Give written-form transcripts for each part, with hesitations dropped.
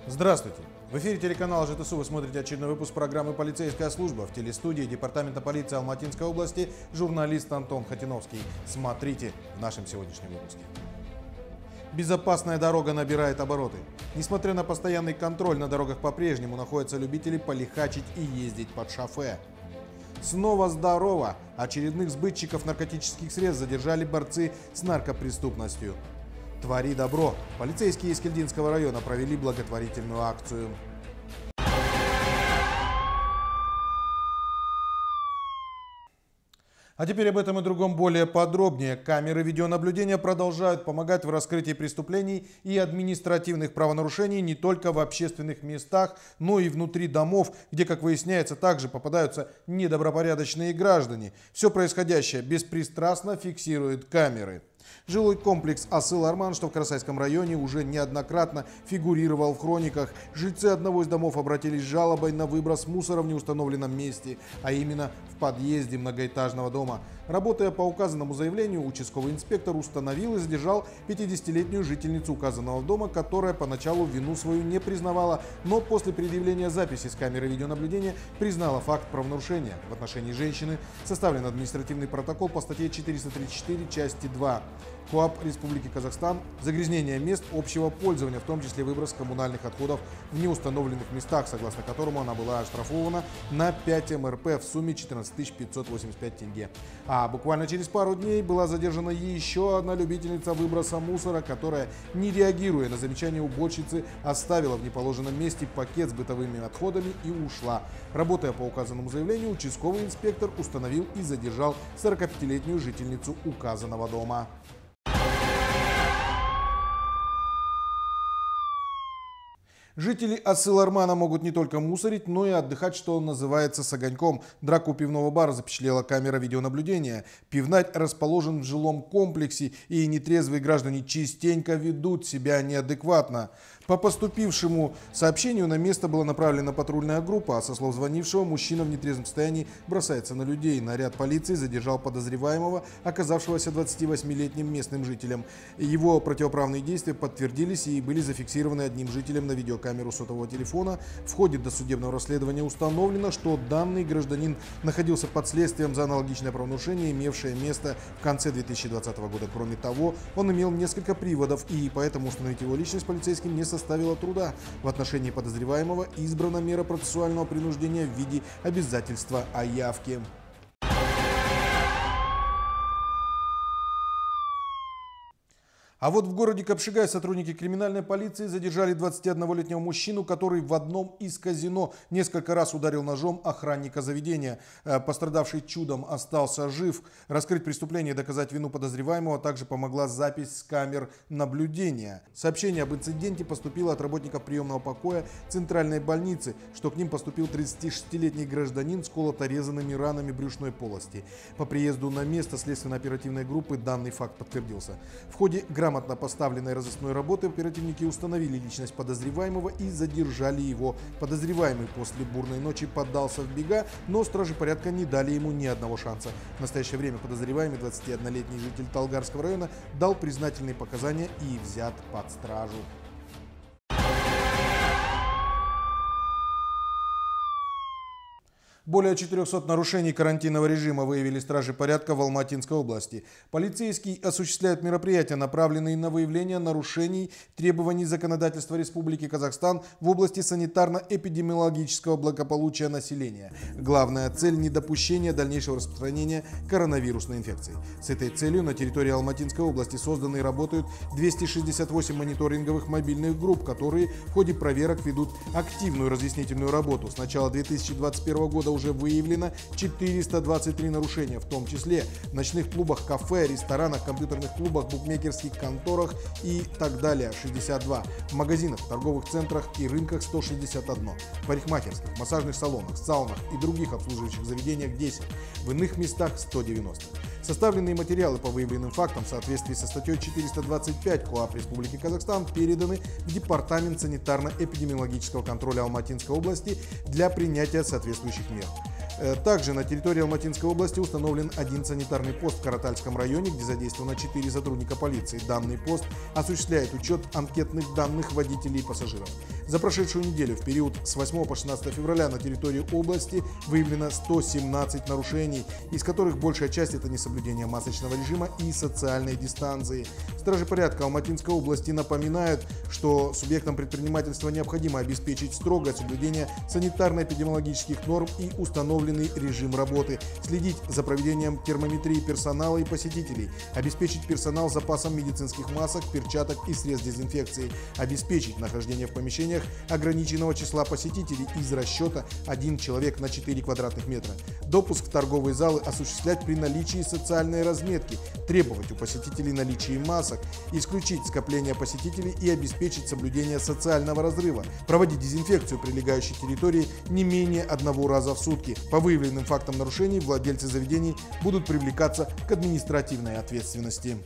Здравствуйте! В эфире телеканала ЖТСУ вы смотрите очередной выпуск программы «Полицейская служба». В телестудии Департамента полиции Алматинской области журналист Антон Хатиновский. Смотрите в нашем сегодняшнем выпуске. Безопасная дорога набирает обороты. Несмотря на постоянный контроль, на дорогах по-прежнему находятся любители полихачить и ездить под шофе. Снова здорово! Очередных сбытчиков наркотических средств задержали борцы с наркопреступностью. Твори добро! Полицейские из Кельдинского района провели благотворительную акцию. А теперь об этом и другом более подробнее. Камеры видеонаблюдения продолжают помогать в раскрытии преступлений и административных правонарушений не только в общественных местах, но и внутри домов, где, как выясняется, также попадаются недобропорядочные граждане. Все происходящее беспристрастно фиксируют камеры. Жилой комплекс Асыл-Арман, что в Карасайском районе, уже неоднократно фигурировал в хрониках. Жильцы одного из домов обратились с жалобой на выброс мусора в неустановленном месте, а именно в подъезде многоэтажного дома. Работая по указанному заявлению, участковый инспектор установил и задержал 50-летнюю жительницу указанного дома, которая поначалу вину свою не признавала, но после предъявления записи с камеры видеонаблюдения признала факт правонарушения. В отношении женщины составлен административный протокол по статье 434 части 2 КоАП Республики Казахстан «Загрязнение мест общего пользования, в том числе выброс коммунальных отходов в неустановленных местах», согласно которому она была оштрафована на 5 МРП в сумме 14 585 тенге. А буквально через пару дней была задержана еще одна любительница выброса мусора, которая, не реагируя на замечание уборщицы, оставила в неположенном месте пакет с бытовыми отходами и ушла. Работая по указанному заявлению, участковый инспектор установил и задержал 45-летнюю жительницу указанного дома. Жители Асыл-Армана могут не только мусорить, но и отдыхать, что называется, с огоньком. Драку пивного бара запечатлела камера видеонаблюдения. Пивнарь расположен в жилом комплексе, и нетрезвые граждане частенько ведут себя неадекватно. По поступившему сообщению на место была направлена патрульная группа, а со слов звонившего, мужчина в нетрезвом состоянии бросается на людей. Наряд полиции задержал подозреваемого, оказавшегося 28-летним местным жителем. Его противоправные действия подтвердились и были зафиксированы одним жителем на видеокамеру сотового телефона. В ходе досудебного расследования установлено, что данный гражданин находился под следствием за аналогичное правонарушение, имевшее место в конце 2020 года. Кроме того, он имел несколько приводов, и поэтому установить его личность полицейским не составило труда. В отношении подозреваемого избрана мера процессуального принуждения в виде обязательства о явке. А вот в городе Капшигай сотрудники криминальной полиции задержали 21-летнего мужчину, который в одном из казино несколько раз ударил ножом охранника заведения. Пострадавший чудом остался жив. Раскрыть преступление и доказать вину подозреваемого также помогла запись с камер наблюдения. Сообщение об инциденте поступило от работников приемного покоя центральной больницы, что к ним поступил 36-летний гражданин с колото-резанными ранами брюшной полости. По приезду на место следственно-оперативной группы данный факт подтвердился. В ходе грамотно поставленной разыскной работы оперативники установили личность подозреваемого и задержали его. Подозреваемый после бурной ночи поддался в бега, но стражи порядка не дали ему ни одного шанса. В настоящее время подозреваемый, 21-летний житель Талгарского района, дал признательные показания и взят под стражу. Более 400 нарушений карантинного режима выявили стражи порядка в Алматинской области. Полицейские осуществляют мероприятия, направленные на выявление нарушений требований законодательства Республики Казахстан в области санитарно-эпидемиологического благополучия населения. Главная цель – недопущение дальнейшего распространения коронавирусной инфекции. С этой целью на территории Алматинской области созданы и работают 268 мониторинговых мобильных групп, которые в ходе проверок ведут активную разъяснительную работу. С начала 2021 года уже выявлено 423 нарушения, в том числе в ночных клубах, кафе, ресторанах, компьютерных клубах, букмекерских конторах и так далее 62, в магазинах, торговых центрах и рынках 161, в парикмахерских, массажных салонах, саунах и других обслуживающих заведениях 10, в иных местах 190. Составленные материалы по выявленным фактам в соответствии со статьей 425 КоАП Республики Казахстан переданы в Департамент санитарно-эпидемиологического контроля Алматинской области для принятия соответствующих мер. Также на территории Алматинской области установлен один санитарный пост в Каратальском районе, где задействовано 4 сотрудника полиции. Данный пост осуществляет учет анкетных данных водителей и пассажиров. За прошедшую неделю в период с 8 по 16 февраля на территории области выявлено 117 нарушений, из которых большая часть – это несоблюдение масочного режима и социальной дистанции. Стражи порядка Алматинской области напоминают, что субъектам предпринимательства необходимо обеспечить строгое соблюдение санитарно-эпидемиологических норм и установленный режим работы, следить за проведением термометрии персонала и посетителей, обеспечить персонал запасом медицинских масок, перчаток и средств дезинфекции, обеспечить нахождение в помещениях ограниченного числа посетителей из расчета 1 человек на 4 квадратных метра, допуск в торговые залы осуществлять при наличии социальной разметки, требовать у посетителей наличия масок, исключить скопление посетителей и обеспечить соблюдение социального разрыва, проводить дезинфекцию прилегающей территории не менее 1 раза в сутки. По выявленным фактам нарушений владельцы заведений будут привлекаться к административной ответственности.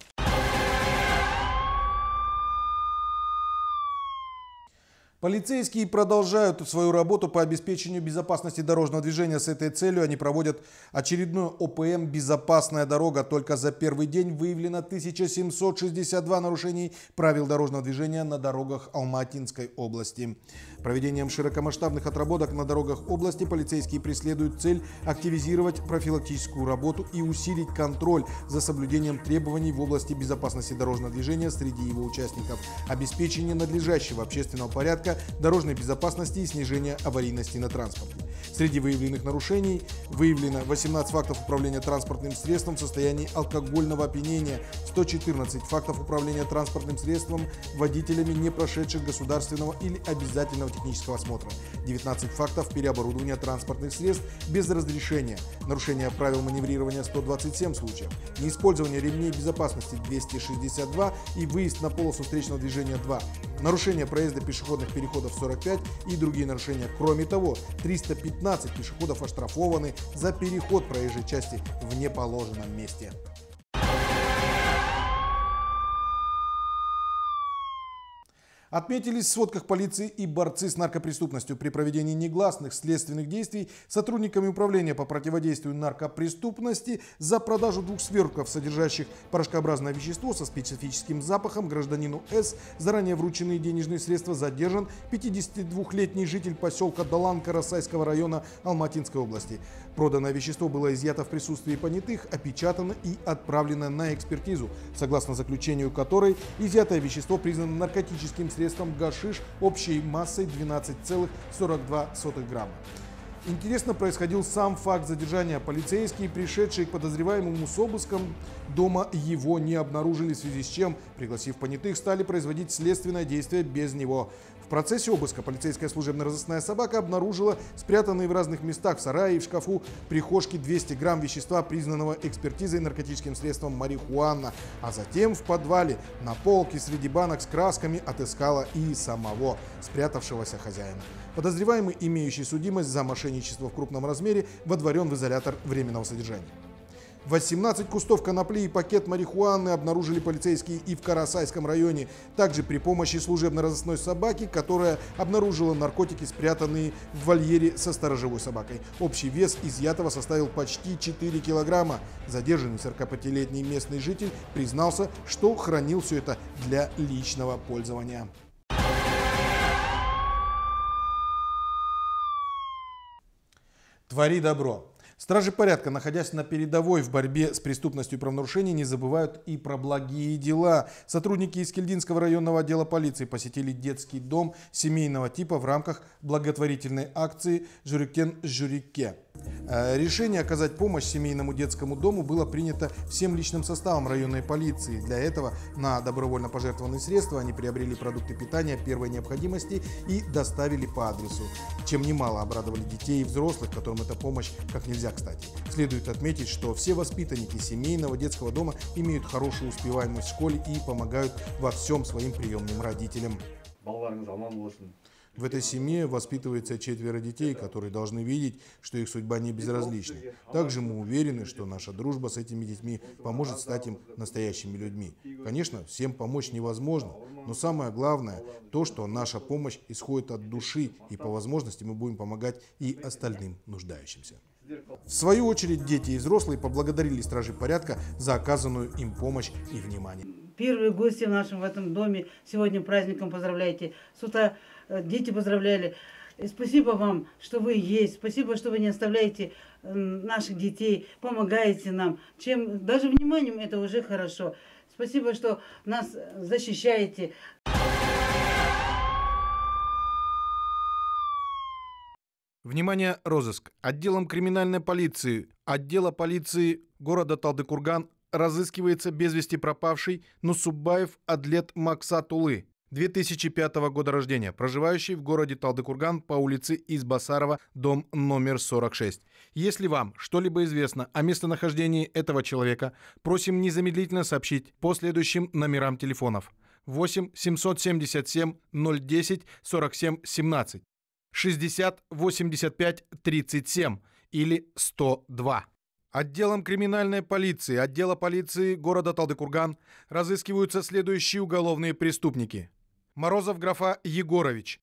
Полицейские продолжают свою работу по обеспечению безопасности дорожного движения. С этой целью они проводят очередную ОПМ «Безопасная дорога». Только за первый день выявлено 1762 нарушений правил дорожного движения на дорогах Алматинской области. Проведением широкомасштабных отработок на дорогах области полицейские преследуют цель активизировать профилактическую работу и усилить контроль за соблюдением требований в области безопасности дорожного движения среди его участников, обеспечение надлежащего общественного порядка, дорожной безопасности и снижения аварийности на транспорте. Среди выявленных нарушений выявлено 18 фактов управления транспортным средством в состоянии алкогольного опьянения, 114 фактов управления транспортным средством водителями, не прошедших государственного или обязательного технического осмотра, 19 фактов переоборудования транспортных средств без разрешения, нарушение правил маневрирования 127 случаев, неиспользование ремней безопасности 262 и выезд на полосу встречного движения 2, нарушение проезда пешеходных переходов 45 и другие нарушения. Кроме того, 315 пешеходов оштрафованы за переход проезжей части в неположенном месте. Отметились в сводках полиции и борцы с наркопреступностью. При проведении негласных следственных действий сотрудниками управления по противодействию наркопреступности за продажу 2 свертков, содержащих порошкообразное вещество со специфическим запахом, гражданину С заранее врученные денежные средства задержан 52-летний житель поселка Далан Карасайского района Алматинской области. Проданное вещество было изъято в присутствии понятых, опечатано и отправлено на экспертизу, согласно заключению которой изъятое вещество признано наркотическим средством гашиш общей массой 12,42 грамма. Интересно происходил сам факт задержания. Полицейские, пришедшие к подозреваемому с обыском дома, его не обнаружили, в связи с чем, пригласив понятых, стали производить следственное действие без него. В процессе обыска полицейская служебно-розыскная собака обнаружила спрятанные в разных местах в сарае и в шкафу прихожки 200 грамм вещества, признанного экспертизой наркотическим средством марихуана, а затем в подвале на полке среди банок с красками отыскала и самого спрятавшегося хозяина. Подозреваемый, имеющий судимость за мошенничество в крупном размере, водворен в изолятор временного содержания. 18 кустов конопли и пакет марихуаны обнаружили полицейские и в Карасайском районе. Также при помощи служебно-розыскной собаки, которая обнаружила наркотики, спрятанные в вольере со сторожевой собакой. Общий вес изъятого составил почти 4 килограмма. Задержанный 45-летний местный житель признался, что хранил все это для личного пользования. Твори добро. Стражи порядка, находясь на передовой в борьбе с преступностью и правонарушением, не забывают и про благие дела. Сотрудники Искельдинского районного отдела полиции посетили детский дом семейного типа в рамках благотворительной акции «Жюрикен-Жюрике». Решение оказать помощь семейному детскому дому было принято всем личным составом районной полиции. Для этого на добровольно пожертвованные средства они приобрели продукты питания первой необходимости и доставили по адресу, чем немало обрадовали детей и взрослых, которым эта помощь как нельзя кстати. Следует отметить, что все воспитанники семейного детского дома имеют хорошую успеваемость в школе и помогают во всем своим приемным родителям. В этой семье воспитывается 4 детей, которые должны видеть, что их судьба не безразлична. Также мы уверены, что наша дружба с этими детьми поможет стать им настоящими людьми. Конечно, всем помочь невозможно, но самое главное то, что наша помощь исходит от души, и по возможности мы будем помогать и остальным нуждающимся. В свою очередь, дети и взрослые поблагодарили стражей порядка за оказанную им помощь и внимание. первые гости в нашем в этом доме. Сегодня праздником поздравляйте. С утра дети поздравляли. И спасибо вам, что вы есть. Спасибо, что вы не оставляете наших детей, помогаете нам. Чем даже вниманием это уже хорошо. Спасибо, что нас защищаете. Внимание, розыск. Отделом криминальной полиции отдела полиции города Талдыкурган разыскивается без вести пропавший Нусубаев Адлет Максатулы, 2005 года рождения, проживающий в городе Талдыкурган по улице Избасарова, дом номер 46. Если вам что-либо известно о местонахождении этого человека, просим незамедлительно сообщить по следующим номерам телефонов: 8 777 010 47 17, 60 85 37 или 102. Отделом криминальной полиции отдела полиции города Талдыкурган разыскиваются следующие уголовные преступники. Морозов Графа Егорович,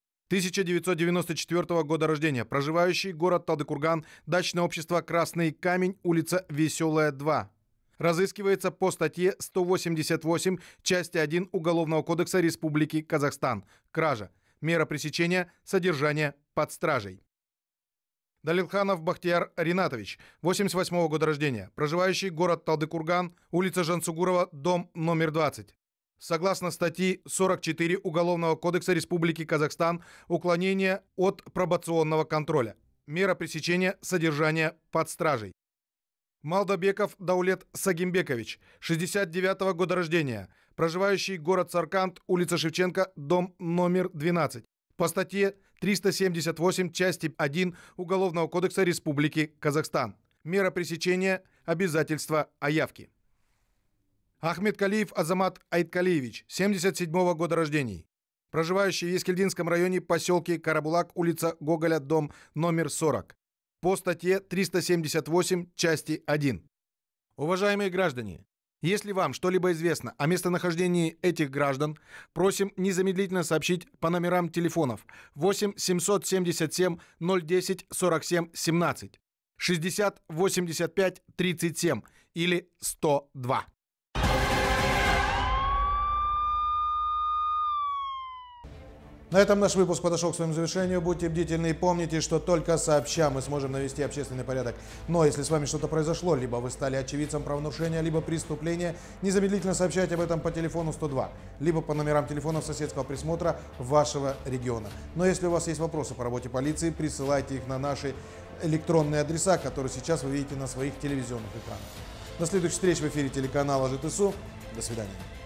1994 года рождения, проживающий город Талдыкурган, дачное общество «Красный камень», улица Веселая, 2. Разыскивается по статье 188, части 1 Уголовного кодекса Республики Казахстан. Кража. Мера пресечения – содержание под стражей. Далилханов Бахтияр Ринатович, 88 года рождения, проживающий город Талдыкурган, улица Жансугурова, дом номер 20. Согласно статьи 44 Уголовного кодекса Республики Казахстан, уклонение от пробационного контроля. Мера пресечения – содержание под стражей. Малдабеков Даулет Сагимбекович, 69 года рождения, проживающий город Сарканд, улица Шевченко, дом номер 12. По статье 378 части 1 Уголовного кодекса Республики Казахстан. Мера пресечения – обязательство о явке. Ахмедкалиев Азамат Айткалиевич, 77 года рождения, проживающий в Ескельдинском районе, поселке Карабулак, улица Гоголя, дом номер 40. По статье 378 части 1. Уважаемые граждане, если вам что-либо известно о местонахождении этих граждан, просим незамедлительно сообщить по номерам телефонов 8 777 010 47 17, 60 85 37 или 102. На этом наш выпуск подошел к своему завершению. Будьте бдительны и помните, что только сообща мы сможем навести общественный порядок. Но если с вами что-то произошло, либо вы стали очевидцем правонарушения, либо преступления, незамедлительно сообщайте об этом по телефону 102, либо по номерам телефонов соседского присмотра вашего региона. Но если у вас есть вопросы по работе полиции, присылайте их на наши электронные адреса, которые сейчас вы видите на своих телевизионных экранах. До следующих встреч в эфире телеканала ЖТСУ. До свидания.